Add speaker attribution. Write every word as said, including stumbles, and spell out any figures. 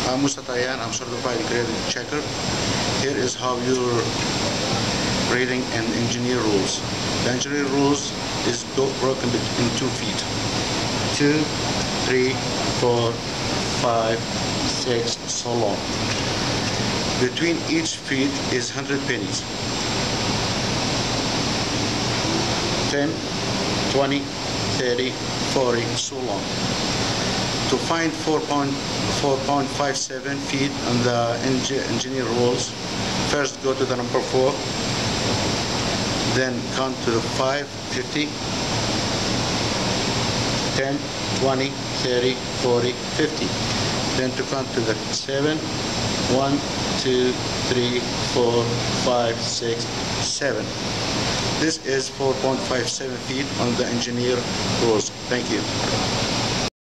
Speaker 1: I'm Mousa Tayan. I'm certified grading checker. Here is how you're grading and engineer rules. The engineer rules is broken in two feet. Two, three, four, five, six, so long. Between each feet is one hundred pennies. ten, twenty, thirty, forty, so long. To find four point five seven feet on the engineer rules, first go to the number four, then count to the five, fifty, ten, twenty, thirty, forty, fifty. Then to count to the seven, one, two, three, four, five, six, seven. This is four point five seven feet on the engineer rules. Thank you.